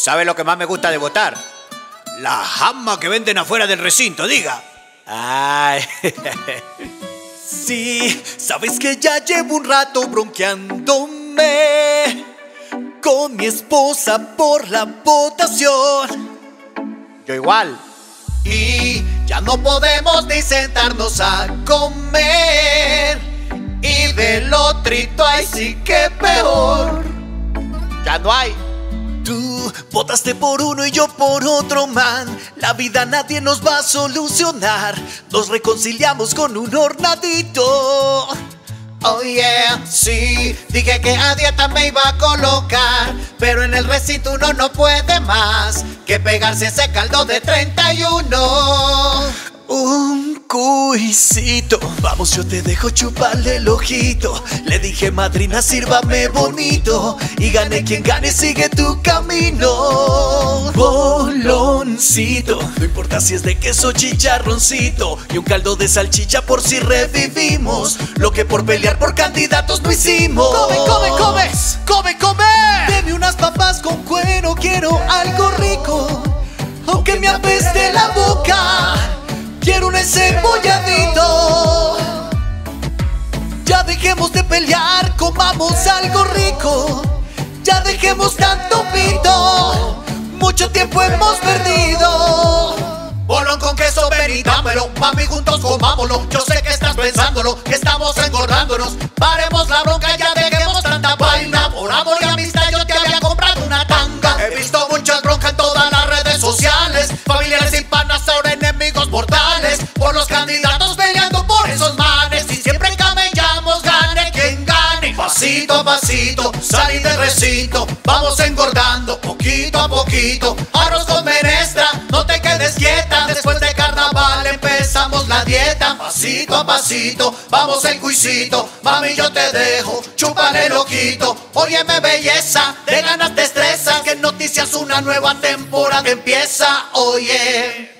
¿Sabe lo que más me gusta de votar? La jama que venden afuera del recinto, diga. Ay. Sí, sabes que ya llevo un rato bronqueándome con mi esposa por la votación. Yo igual. Y ya no podemos ni sentarnos a comer. Y del otrito ahí sí que peor. Ya no hay. Tú votaste por uno y yo por otro, man. La vida nadie nos va a solucionar. Nos reconciliamos con un hornadito. Oh yeah, sí, dije que a dieta me iba a colocar, pero en el recinto uno no puede más que pegarse ese caldo de 31. Un cuisito, vamos, yo te dejo chuparle el ojito. Le dije, madrina, sírvame bonito, y gane quien gane, sigue tu camino. Boloncito, no importa si es de queso, chicharroncito, y un caldo de salchicha por si revivimos lo que por pelear por candidatos no hicimos. ¡Come, come, come! ¡Come, come! Deme unas papas con cuero, quiero algo rico, aunque me apeste la boca. Quiero un encebollado. Ya dejemos de pelear, comamos algo rico. Ya dejemos tanto pito, mucho tiempo hemos perdido. Bolón con queso, ven y dámelo, mami, juntos comámoslo. Yo sé que estás pensándolo, que estamos engordándonos. Paremos la bronca, ya dejemos tanta vaina. Por amor y amistad yo te había comprado una tanga. He visto muchas broncas en todas las redes sociales, familiares y panas, ahora enemigos mortales. Por los candidatos peleando por esos manes, y siempre camellamos, gane quien gane. Pasito a pasito, salí del recinto, vamos engordando poquito a poquito. Arroz con menestra, no te quedes quieta, después de carnaval empezamos la dieta. Pasito a pasito, vamos en cuisito, mami, yo te dejo chúpale el ojito. Óyeme, belleza, de ganas te estresas, que noticias una nueva temporada empieza, oye.